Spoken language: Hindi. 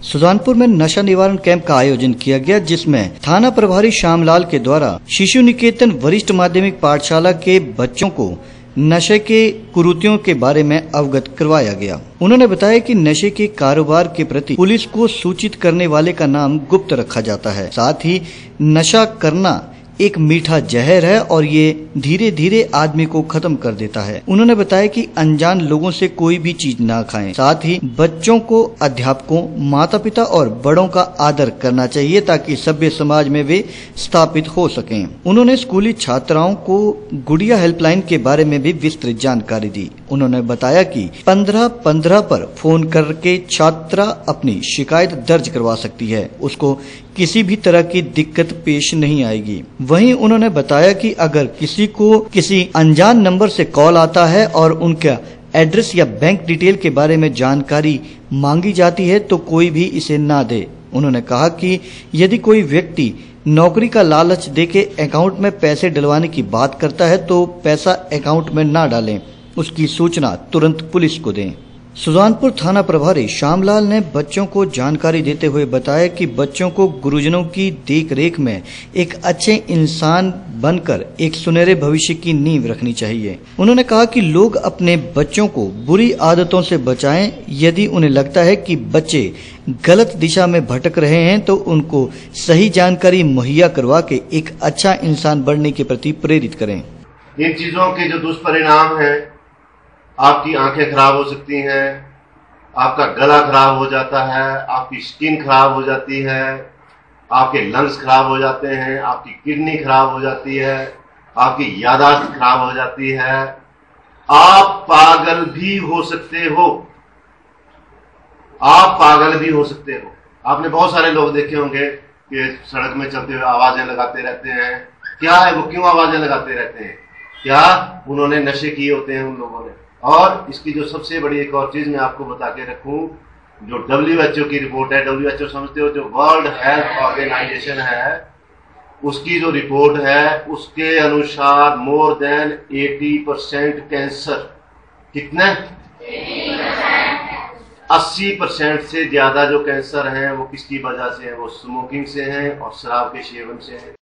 सुजानपुर में नशा निवारण कैंप का आयोजन किया गया, जिसमें थाना प्रभारी श्यामलाल के द्वारा शिशु निकेतन वरिष्ठ माध्यमिक पाठशाला के बच्चों को नशे के कुरीतियों के बारे में अवगत करवाया गया। उन्होंने बताया कि नशे के कारोबार के प्रति पुलिस को सूचित करने वाले का नाम गुप्त रखा जाता है। साथ ही नशा करना एक मीठा जहर है और ये धीरे धीरे आदमी को खत्म कर देता है। उन्होंने बताया कि अनजान लोगों से कोई भी चीज ना खाएं। साथ ही बच्चों को अध्यापकों, माता पिता और बड़ों का आदर करना चाहिए ताकि सभ्य समाज में वे स्थापित हो सकें। उन्होंने स्कूली छात्राओं को गुड़िया हेल्पलाइन के बारे में भी विस्तृत जानकारी दी। उन्होंने बताया कि 1515 पर फोन करके छात्रा अपनी शिकायत दर्ज करवा सकती है, उसको किसी भी तरह की दिक्कत पेश नहीं आएगी। वहीं उन्होंने बताया कि अगर किसी को किसी अनजान नंबर से कॉल आता है और उनका एड्रेस या बैंक डिटेल के बारे में जानकारी मांगी जाती है तो कोई भी इसे ना दे। उन्होंने कहा कि यदि कोई व्यक्ति नौकरी का लालच देके अकाउंट में पैसे डलवाने की बात करता है तो पैसा अकाउंट में ना डालें, उसकी सूचना तुरंत पुलिस को दें। सुजानपुर थाना प्रभारी श्यामलाल ने बच्चों को जानकारी देते हुए बताया कि बच्चों को गुरुजनों की देखरेख में एक अच्छे इंसान बनकर एक सुनहरे भविष्य की नींव रखनी चाहिए। उन्होंने कहा कि लोग अपने बच्चों को बुरी आदतों से बचाएं। यदि उन्हें लगता है कि बच्चे गलत दिशा में भटक रहे हैं तो उनको सही जानकारी मुहैया करवा के एक अच्छा इंसान बनने के प्रति प्रेरित करें। इन चीजों के जो दुष्परिणाम है, आपकी आंखें खराब हो सकती हैं, आपका गला खराब हो जाता है, आपकी स्किन खराब हो जाती है, आपके लंग्स खराब हो जाते हैं, आपकी किडनी खराब हो जाती है, आपकी याददाश्त खराब हो जाती है, आप पागल भी हो सकते हो। आप पागल भी हो सकते हो। आपने बहुत सारे लोग देखे होंगे कि सड़क में चलते हुए आवाजें लगाते रहते हैं। क्या है वो, क्यों आवाजें लगाते रहते हैं? क्या उन्होंने नशे किए होते हैं उन लोगों ने। और इसकी जो सबसे बड़ी एक और चीज मैं आपको बता के रखूं, जो WHO की रिपोर्ट है, WHO समझते हो, जो वर्ल्ड हेल्थ ऑर्गेनाइजेशन है, उसकी जो रिपोर्ट है उसके अनुसार मोर देन 80% कैंसर, कितने 80% से ज्यादा जो कैंसर हैं वो किसकी वजह से है? वो स्मोकिंग से हैं और शराब के सेवन से है।